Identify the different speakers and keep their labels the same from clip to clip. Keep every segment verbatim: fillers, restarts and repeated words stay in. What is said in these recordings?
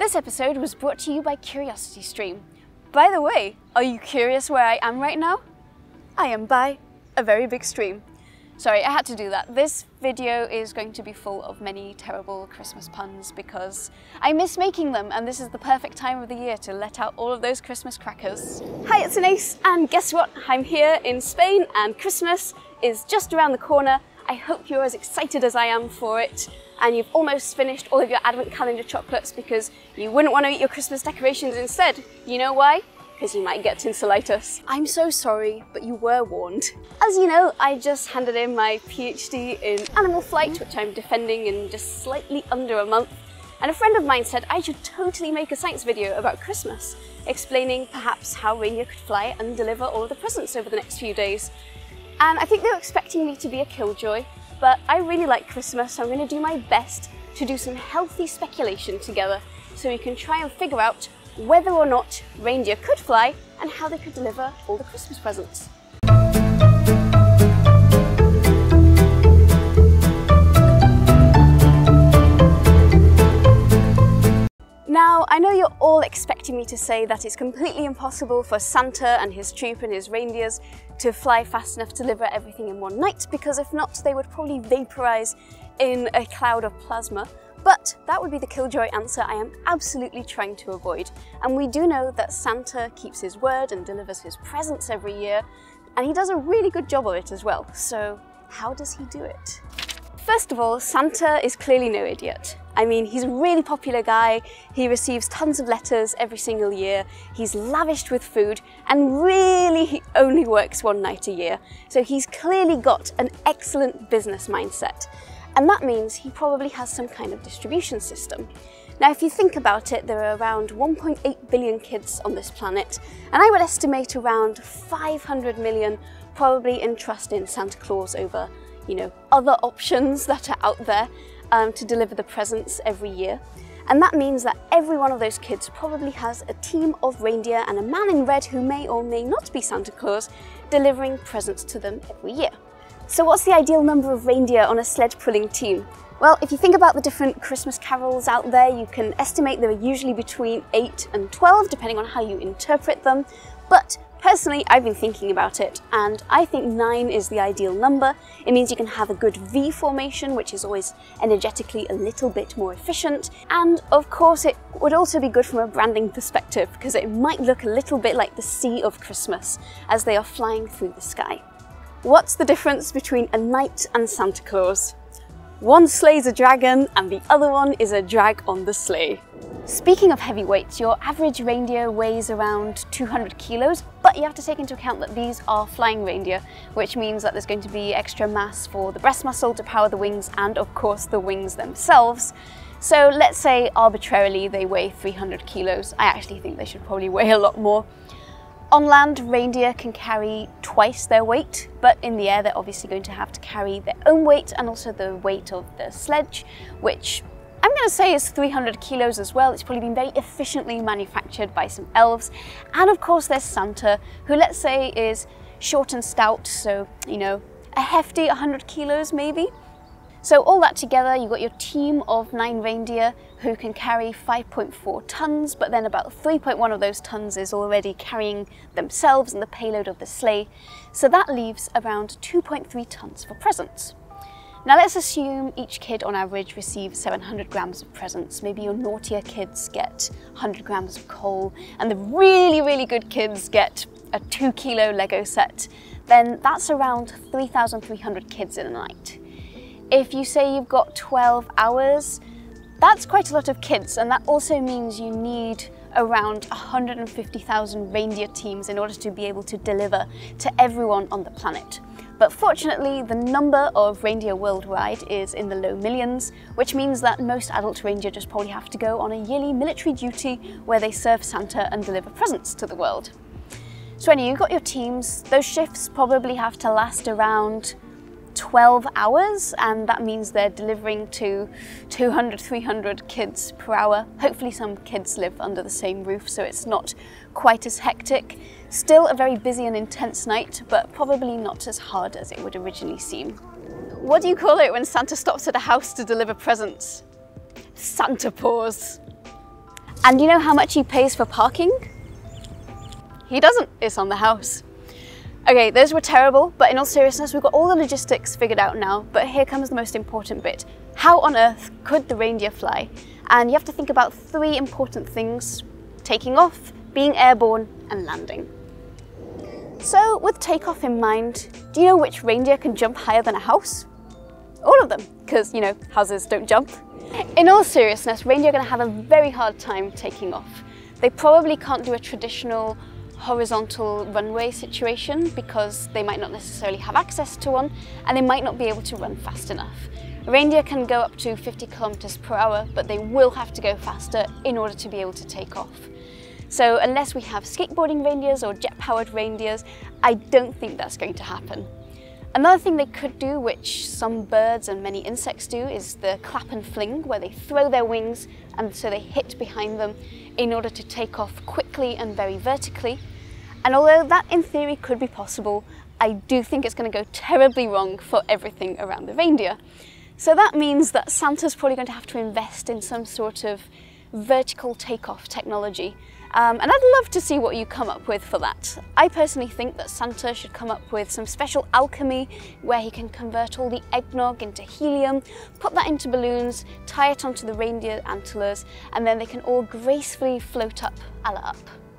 Speaker 1: This episode was brought to you by CuriosityStream. By the way, are you curious where I am right now? I am by a very big stream. Sorry, I had to do that. This video is going to be full of many terrible Christmas puns because I miss making them, and this is the perfect time of the year to let out all of those Christmas crackers. Hi, it's Anais, and guess what? I'm here in Spain and Christmas is just around the corner. I hope you're as excited as I am for it, and you've almost finished all of your advent calendar chocolates because you wouldn't want to eat your Christmas decorations instead. You know why? Because you might get tonsillitis. I'm so sorry, but you were warned. As you know, I just handed in my PhD in animal flight, which I'm defending in just slightly under a month. And a friend of mine said I should totally make a science video about Christmas, explaining perhaps how reindeer could fly and deliver all of the presents over the next few days. And I think they were expecting me to be a killjoy, but I really like Christmas, so I'm going to do my best to do some healthy speculation together so we can try and figure out whether or not reindeer could fly and how they could deliver all the Christmas presents. Now, I know you're all expecting me to say that it's completely impossible for Santa and his troop and his reindeers to fly fast enough to deliver everything in one night, because if not, they would probably vaporize in a cloud of plasma. But that would be the killjoy answer I am absolutely trying to avoid. And we do know that Santa keeps his word and delivers his presents every year, and he does a really good job of it as well. So how does he do it? First of all, Santa is clearly no idiot. I mean, he's a really popular guy, he receives tons of letters every single year, he's lavished with food, and really he only works one night a year. So he's clearly got an excellent business mindset. And that means he probably has some kind of distribution system. Now, if you think about it, there are around one point eight billion kids on this planet, and I would estimate around five hundred million probably entrust in Santa Claus over, you know, other options that are out there um, to deliver the presents every year. And that means that every one of those kids probably has a team of reindeer and a man in red who may or may not be Santa Claus delivering presents to them every year. So what's the ideal number of reindeer on a sled pulling team? Well, if you think about the different Christmas carols out there, you can estimate there are usually between eight and twelve, depending on how you interpret them. But personally, I've been thinking about it, and I think nine is the ideal number. It means you can have a good V formation, which is always energetically a little bit more efficient. And of course, it would also be good from a branding perspective, because it might look a little bit like the Sea of Christmas as they are flying through the sky. What's the difference between a knight and Santa Claus? One slays a dragon and the other one is a drag on the sleigh. Speaking of heavy weights, your average reindeer weighs around two hundred kilos, but you have to take into account that these are flying reindeer, which means that there's going to be extra mass for the breast muscle to power the wings and of course the wings themselves. So let's say arbitrarily they weigh three hundred kilos. I actually think they should probably weigh a lot more. On land, reindeer can carry twice their weight, but in the air they're obviously going to have to carry their own weight and also the weight of the sledge, which I'm going to say is three hundred kilos as well. It's probably been very efficiently manufactured by some elves. And of course there's Santa, who let's say is short and stout, so, you know, a hefty one hundred kilos maybe. So all that together, you've got your team of nine reindeer who can carry five point four tons, but then about three point one of those tons is already carrying themselves and the payload of the sleigh. So that leaves around two point three tons for presents. Now let's assume each kid on average receives seven hundred grams of presents. Maybe your naughtier kids get one hundred grams of coal, and the really, really good kids get a two kilo Lego set. Then that's around three thousand three hundred kids in a night. If you say you've got twelve hours, that's quite a lot of kids, and that also means you need around one hundred fifty thousand reindeer teams in order to be able to deliver to everyone on the planet. But fortunately, the number of reindeer worldwide is in the low millions, which means that most adult reindeer just probably have to go on a yearly military duty where they serve Santa and deliver presents to the world. So anyway, you've got your teams. Those shifts probably have to last around twelve hours, and that means they're delivering to two hundred, three hundred kids per hour. Hopefully some kids live under the same roof, so it's not quite as hectic. Still a very busy and intense night, but probably not as hard as it would originally seem. What do you call it when Santa stops at a house to deliver presents? Santa pause. And do you know how much he pays for parking? He doesn't, it's on the house. Okay, those were terrible, but in all seriousness, we've got all the logistics figured out now, but here comes the most important bit. How on earth could the reindeer fly? And you have to think about three important things: taking off, being airborne, and landing. So with takeoff in mind, do you know which reindeer can jump higher than a house? All of them, because, you know, houses don't jump. In all seriousness, reindeer are going to have a very hard time taking off. They probably can't do a traditional horizontal runway situation because they might not necessarily have access to one, and they might not be able to run fast enough. A reindeer can go up to fifty kilometers per hour, but they will have to go faster in order to be able to take off. So unless we have skateboarding reindeers or jet-powered reindeers, I don't think that's going to happen. Another thing they could do, which some birds and many insects do, is the clap and fling, where they throw their wings and so they hit behind them in order to take off quickly and very vertically. And although that in theory could be possible, I do think it's going to go terribly wrong for everything around the reindeer. So that means that Santa's probably going to have to invest in some sort of vertical takeoff technology. Um, and I'd love to see what you come up with for that. I personally think that Santa should come up with some special alchemy where he can convert all the eggnog into helium, put that into balloons, tie it onto the reindeer antlers, and then they can all gracefully float up, a la up.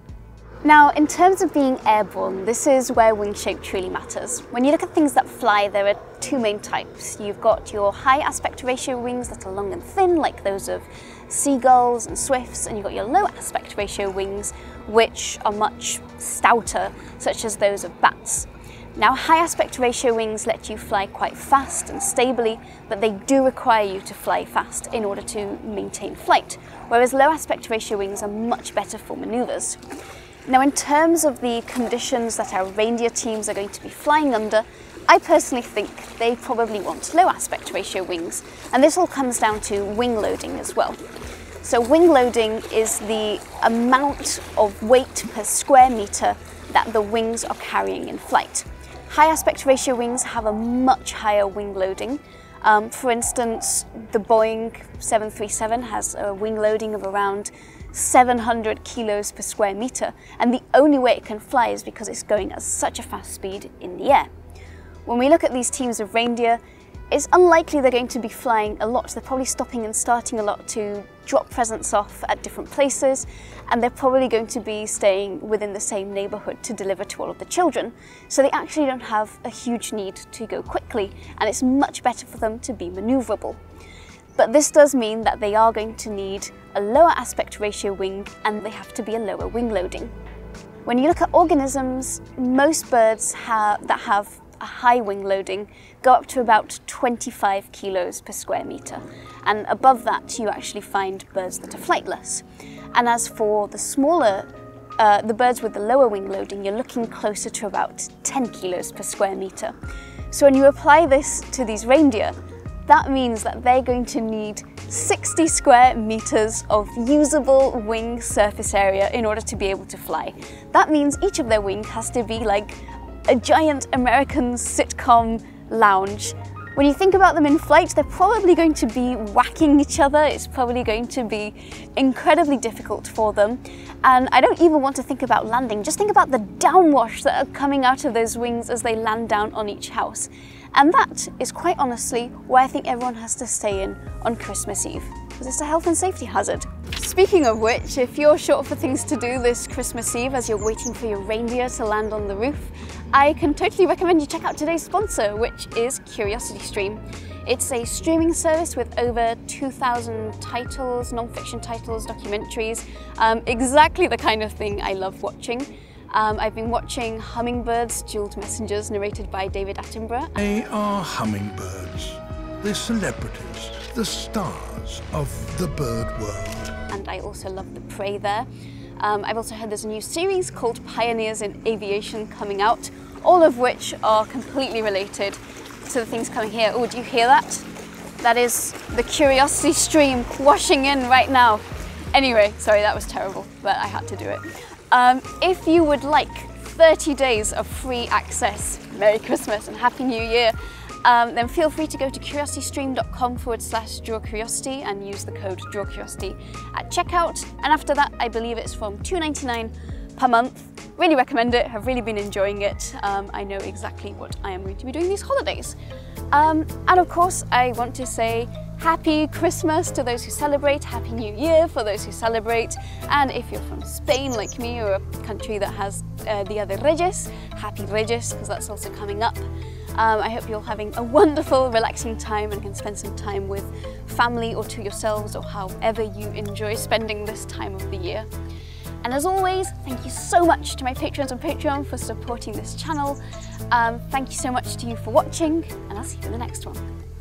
Speaker 1: Now, in terms of being airborne, this is where wing shape truly matters. When you look at things that fly, there are two main types. You've got your high aspect ratio wings that are long and thin, like those of seagulls and swifts, and you've got your low aspect ratio wings, which are much stouter, such as those of bats. Now, high aspect ratio wings let you fly quite fast and stably, but they do require you to fly fast in order to maintain flight, whereas low aspect ratio wings are much better for maneuvers. Now, in terms of the conditions that our reindeer teams are going to be flying under, I personally think they probably want low aspect ratio wings, and this all comes down to wing loading as well. So wing loading is the amount of weight per square meter that the wings are carrying in flight. High aspect ratio wings have a much higher wing loading. Um, for instance, the Boeing seven thirty-seven has a wing loading of around seven hundred kilos per square meter, and the only way it can fly is because it's going at such a fast speed in the air. When we look at these teams of reindeer, it's unlikely they're going to be flying a lot. They're probably stopping and starting a lot to drop presents off at different places, and they're probably going to be staying within the same neighborhood to deliver to all of the children. So they actually don't have a huge need to go quickly, and it's much better for them to be maneuverable. But this does mean that they are going to need a lower aspect ratio wing, and they have to be a lower wing loading. When you look at organisms, most birds have, that have a high wing loading go up to about twenty-five kilos per square meter, and above that you actually find birds that are flightless. And as for the smaller, uh, the birds with the lower wing loading, you're looking closer to about ten kilos per square meter. So when you apply this to these reindeer, that means that they're going to need sixty square meters of usable wing surface area in order to be able to fly. That means each of their wings has to be like a giant American sitcom lounge. When you think about them in flight, they're probably going to be whacking each other. It's probably going to be incredibly difficult for them. And I don't even want to think about landing. Just think about the downwash that are coming out of those wings as they land down on each house. And that is quite honestly why I think everyone has to stay in on Christmas Eve, because it's a health and safety hazard. Speaking of which, if you're short for things to do this Christmas Eve as you're waiting for your reindeer to land on the roof, I can totally recommend you check out today's sponsor, which is CuriosityStream. It's a streaming service with over two thousand titles, non-fiction titles, documentaries, um, exactly the kind of thing I love watching. Um, I've been watching Hummingbirds, Jeweled Messengers, narrated by David Attenborough.
Speaker 2: They are hummingbirds. They're celebrities, the stars of the bird world.
Speaker 1: And I also love The Prey there. Um, I've also heard there's a new series called Pioneers in Aviation coming out, all of which are completely related to the things coming here. Oh, do you hear that? That is the CuriosityStream washing in right now. Anyway, sorry, that was terrible, but I had to do it. Um, if you would like thirty days of free access, Merry Christmas and Happy New Year, um, then feel free to go to curiositystream.com forward slash drawcuriosity and use the code drawcuriosity at checkout. And after that, I believe it's from two ninety-nine per month. Really recommend it, have really been enjoying it. Um, I know exactly what I am going to be doing these holidays. Um, and of course, I want to say Happy Christmas to those who celebrate, Happy New Year for those who celebrate, and if you're from Spain like me or a country that has uh, Dia de Reyes, Happy Reyes, because that's also coming up. Um, I hope you're having a wonderful, relaxing time and can spend some time with family or to yourselves or however you enjoy spending this time of the year. And as always, thank you so much to my patrons on Patreon for supporting this channel. Um, thank you so much to you for watching, and I'll see you in the next one.